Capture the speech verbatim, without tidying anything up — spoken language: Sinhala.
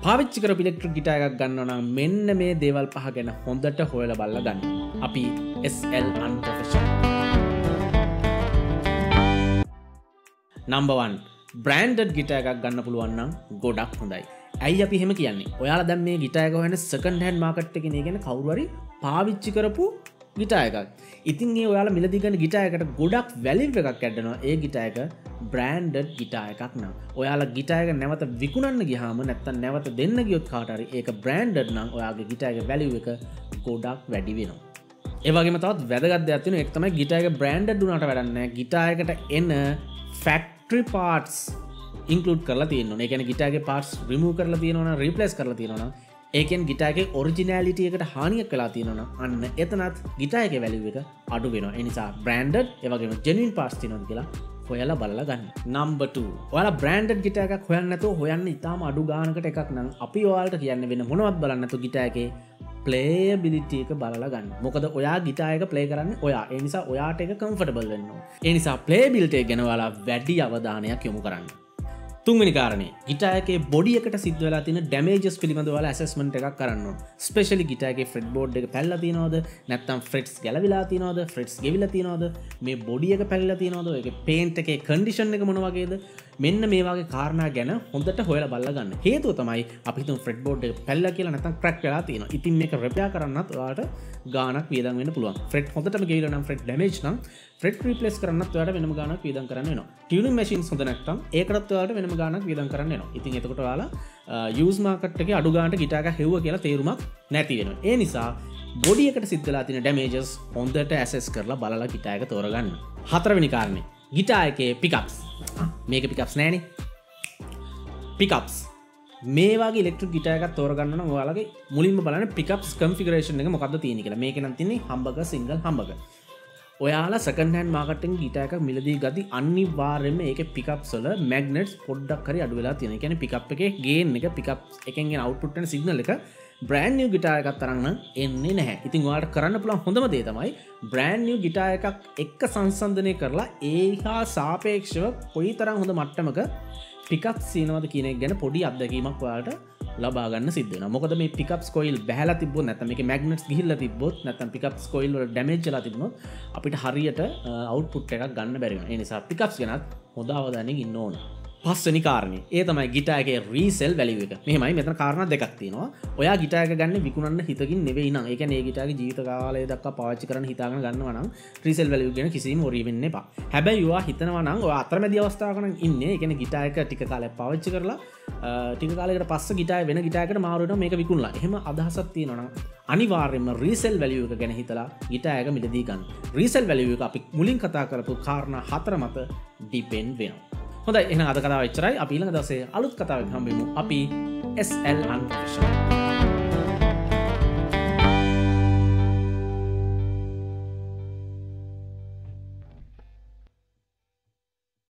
පාවිච්චි කරපු ඉලෙක්ට්‍රික් ගිටාර් එකක් ගන්නවා නම් මෙන්න මේ දේවල් පහ ගැන හොඳට හොයලා බලලා ගන්න. අපි S L Unprofessional. Number one. Branded guitar එකක් ගන්න පුළුවන් නම් ගොඩක් හොඳයි. ඇයි අපි එහෙම කියන්නේ? ඔයාලා දැන් මේ ගිටාර් එක හොයන second hand market එකේ නේ කියන්නේ කවුරු හරි පාවිච්චි කරපු ගිටාර් එකක්. ඉතින් මේ ඔයාලා මිලදී ගන්න ගිටාර් එකට ගොඩක් වැලිව් එකක් ඇඩනවා. ඒ ගිටාර් එක branded ගිටාර් එකක් නම් ඔයාලා ගිටාර් එක නැවත විකුණන්න ගියාම නැත්තම් නැවත දෙන්න ගියොත් කාට හරි ඒක branded නම් ඔයාගේ ගිටාර් එකේ වැලිව් එක ගොඩක් වැඩි වෙනවා. ඒ වගේම තවත් වැදගත් දෙයක් තියෙනවා. ඒක තමයි ගිටාර් එක branded වුණාට වැඩක් නැහැ. ගිටාර් එකට එන factory parts include කරලා තියෙනවා. ඒ කියන්නේ ගිටාර් එකේ parts remove කරලා තියෙනවා නම් replace කරලා තියෙනවා නම් ඒකෙන් ගිටාර් එකේ ඔරිජිනැලිටි එකට හානියක් වෙලා තියෙනවා නම් අන්න එතනත් ගිටාර් එකේ වැලියු එක අඩු වෙනවා. ඒ නිසා branded ඒ වගේම genuine parts තියෙනවද කියලා හොයලා බලලා ගන්න. Number two. ඔයාලා branded ගිටාර් එකක් හොයන්න නැතුව හොයන්න ඉතාලම අඩු ගානකට එකක් නම් අපි ඔයාලට කියන්නේ වෙන මොනවත් බලන්න නැතුව ගිටාර් එකේ playability එක බලලා ගන්න. මොකද ඔයා ගිටාර් එක play කරන්නේ ඔයා. ඒ නිසා ඔයාට ඒක comfortable වෙන්න ඕන. ඒ නිසා playability එක ගැන ඔයාලා වැඩි අවධානයක් යොමු කරන්න. තුන්වෙනි කාරණේ ගිටාර් එකේ බොඩි එකට සිද්ධ වෙලා තියෙන damages පිළිබඳව ඔයාලා assessment එකක් කරන්න ඕන. especially ගිටාර් එකේ fret board එක පැල්ලලා තියෙනවද? නැත්නම් frets ගැලවිලා තියෙනවද? frets ගෙවිලා තියෙනවද? මේ බොඩි එක පැල්ලලා තියෙනවද? ඒකේ paint එකේ condition එක මොන වගේද? මෙන්න මේ වගේ කාරණා ගැන හොඳට හොයලා බලලා ගන්න. හේතුව තමයි අපි හිතමු fret board එක පැල්ලලා කියලා නැත්නම් crack වෙලා තියෙනවා. ඉතින් මේක repair කරන්නත් ඔයාලට ගාණක් වියදම් වෙන්න පුළුවන්. fret හොඳටම ගෙවිලා නම් fret damage නම් fret replace කරන්නත් ඔයාලට වෙනම ගාණක් වියදම් කරන්න වෙනවා. tuning machines හොඳ නැත්නම් ඒකටත් ඔයාලට වෙනම ගාණක් වියදම් කරන්න වෙනවා. ඉතින් එතකොට ඔයාලා use market එකේ අඩු ගාණට ගිටාර් එකක් හෙව්වා කියලා තේරුමක් නැති වෙනවා. ඒ නිසා බොඩි එකට සිද්ධ වෙලා තියෙන damages හොඳට assess කරලා බලලා ගිටාර් එක තෝරගන්න. හතරවෙනි කාරණේ ගිටාර් එකේ pickups. මේක pickups නෑනේ. pickups මේ වගේ ඉලෙක්ට්‍රික් ගිටාර් එකක් තෝරගන්න නම් ඔයාලගේ මුලින්ම බලන්න pickups configuration එක මොකක්ද තියෙන්නේ කියලා. මේකේ නම් තියෙන්නේ humbucker single humbucker. ඔයාලා second hand market එකෙන් ගිටාර් එකක් මිලදී ගති අනිවාර්යයෙන්ම ඒකේ pickups වල magnets පොඩ්ඩක් හරි අඩු වෙලා තියෙනවා. ඒ කියන්නේ pickup එකේ gain එක pickups එකෙන් එන output වෙන signal එක brand new ගිටාර් එකක් තරම් නම් එන්නේ නැහැ. ඉතින් ඔයාලට කරන්න පුළුවන් හොඳම දේ තමයි brand new ගිටාර් එකක් එක්ක සංසන්දනය කරලා ඒ හා සාපේක්ෂව කොයිතරම් හොඳ මට්ටමක pickups තියෙනවද කියන එක ගැන පොඩි අත්දැකීමක් ඔයාලට ලබා ගන්න සිද්ධ වෙනවා. මොකද මේ pickups coil බැහැලා තිබ්බොත් නැත්නම් මේකේ magnets ගිහිල්ලා තිබ්බොත් නැත්නම් pickups coil වල damage වෙලා තිබුණොත් අපිට හරියට output එකක් ගන්න බැරි වෙනවා. ඒ නිසා pickups ගැනත් හොඳ අවධානයෙන් ඉන්න ඕන. පස්වෙනි කාරණේ ඒ තමයි ගිටාර් එකේ resale value එක. මෙහෙමයි මෙතන කාරණා දෙකක් තියෙනවා. ඔයා ගිටාර් එක ගන්න විකුණන්න හිතකින් නෙවෙයි නං. ඒ කියන්නේ මේ ගිටාරේ ජීවිත කාලය දක්වා පාවිච්චි කරන්න හිතාගෙන ගන්නවා නම් resale value ගැන කිසිම worry වෙන්න එපා. හැබැයි ඔයා හිතනවා නම් ඔයා අතරමැදි අවස්ථාවක නම් ඉන්නේ. ඒ කියන්නේ ගිටාර් එක ටික කාලයක් පාවිච්චි කරලා ටික කාලයකට පස්සේ ගිටාරය වෙන ගිටාරයකට මාරු වෙනවා මේක විකුණලා. එහෙම අදහසක් තියෙනවා නම් අනිවාර්යයෙන්ම resale value එක ගැන හිතලා ගිටාර් එක මිලදී ගන්න. resale value එක අපි මුලින් කතා කරපු කාරණා හතර මත depend වෙනවා. හොඳයි එහෙනම් අද කතාව එච්චරයි. අපි ඊළඟ දවසේ අලුත් කතාවකින් හම්බෙමු. අපි S L Unprofessional